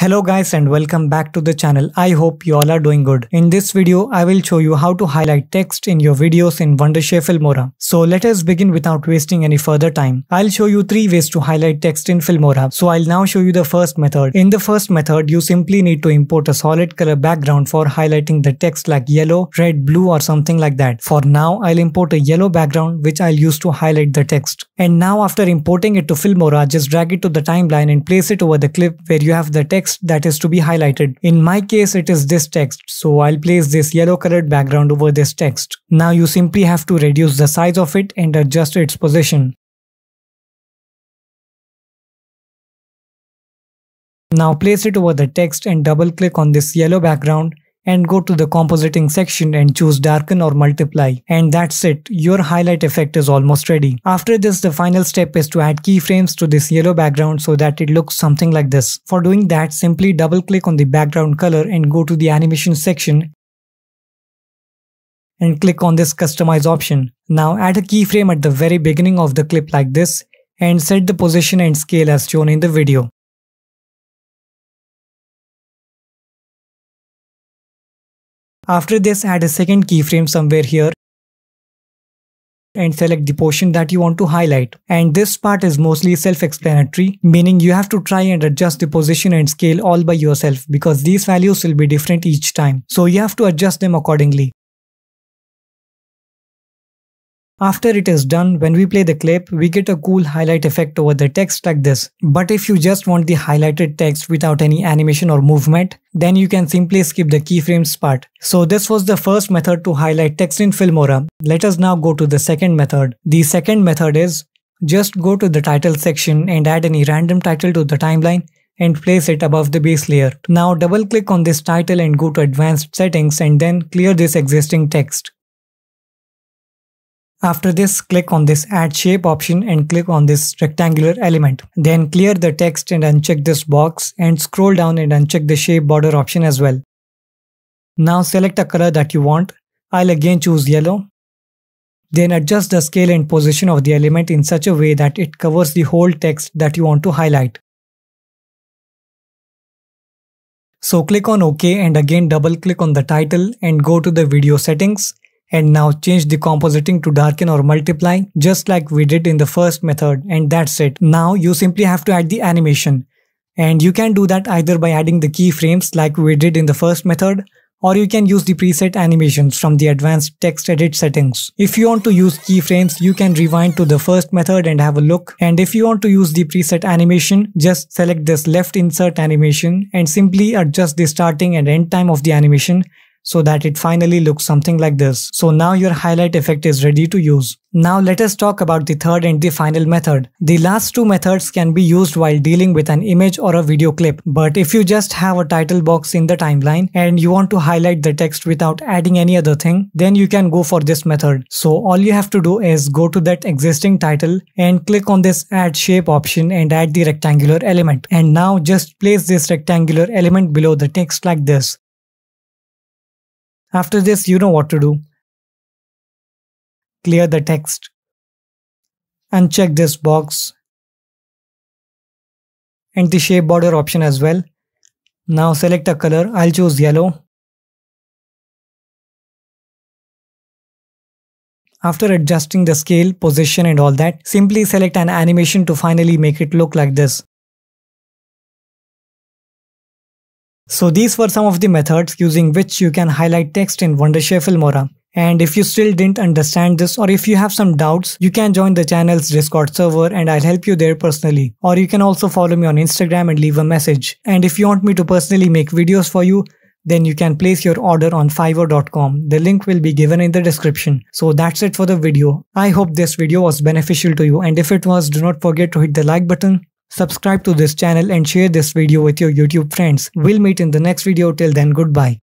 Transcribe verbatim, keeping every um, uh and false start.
Hello guys and welcome back to the channel. I hope you all are doing good. In this video, I will show you how to highlight text in your videos in Wondershare Filmora. So let us begin without wasting any further time. I'll show you three ways to highlight text in Filmora. So I'll now show you the first method. In the first method, you simply need to import a solid color background for highlighting the text like yellow, red, blue or something like that. For now, I'll import a yellow background which I'll use to highlight the text. And now after importing it to Filmora, just drag it to the timeline and place it over the clip where you have the text that is to be highlighted. In my case, it is this text, so I'll place this yellow colored background over this text. Now you simply have to reduce the size of it and adjust its position. Now place it over the text and double click on this yellow background and go to the compositing section and choose darken or multiply. And that's it, your highlight effect is almost ready. After this, the final step is to add keyframes to this yellow background so that it looks something like this. For doing that, simply double click on the background color and go to the animation section and click on this customize option. Now add a keyframe at the very beginning of the clip like this and set the position and scale as shown in the video. After this, add a second keyframe somewhere here and select the portion that you want to highlight. And this part is mostly self-explanatory, meaning you have to try and adjust the position and scale all by yourself because these values will be different each time. So you have to adjust them accordingly. After it is done, when we play the clip, we get a cool highlight effect over the text like this. But if you just want the highlighted text without any animation or movement, then you can simply skip the keyframes part. So this was the first method to highlight text in Filmora. Let us now go to the second method. The second method is just go to the title section and add any random title to the timeline and place it above the base layer. Now double click on this title and go to advanced settings and then clear this existing text. After this, click on this add shape option and click on this rectangular element. Then clear the text and uncheck this box and scroll down and uncheck the shape border option as well. Now select a color that you want. I'll again choose yellow. Then adjust the scale and position of the element in such a way that it covers the whole text that you want to highlight. So click on OK and again double click on the title and go to the video settings. And now change the compositing to darken or multiply just like we did in the first method, and that's it. Now you simply have to add the animation, and you can do that either by adding the keyframes like we did in the first method, or you can use the preset animations from the advanced text edit settings. If you want to use keyframes, you can rewind to the first method and have a look, and if you want to use the preset animation, just select this left insert animation and simply adjust the starting and end time of the animation so that it finally looks something like this. So now your highlight effect is ready to use. Now let us talk about the third and the final method. The last two methods can be used while dealing with an image or a video clip. But if you just have a title box in the timeline and you want to highlight the text without adding any other thing, then you can go for this method. So all you have to do is go to that existing title and click on this add shape option and add the rectangular element. And now just place this rectangular element below the text like this. After this, you know what to do. Clear the text. Uncheck this box. And the shape border option as well. Now select a color. I'll choose yellow. After adjusting the scale, position and all that, simply select an animation to finally make it look like this. So these were some of the methods using which you can highlight text in Wondershare Filmora. And if you still didn't understand this or if you have some doubts, you can join the channel's Discord server and I'll help you there personally. Or you can also follow me on Instagram and leave a message. And if you want me to personally make videos for you, then you can place your order on Fiverr dot com. The link will be given in the description. So that's it for the video. I hope this video was beneficial to you, and if it was, do not forget to hit the like button. Subscribe to this channel and share this video with your YouTube friends. We'll meet in the next video. Till then, goodbye.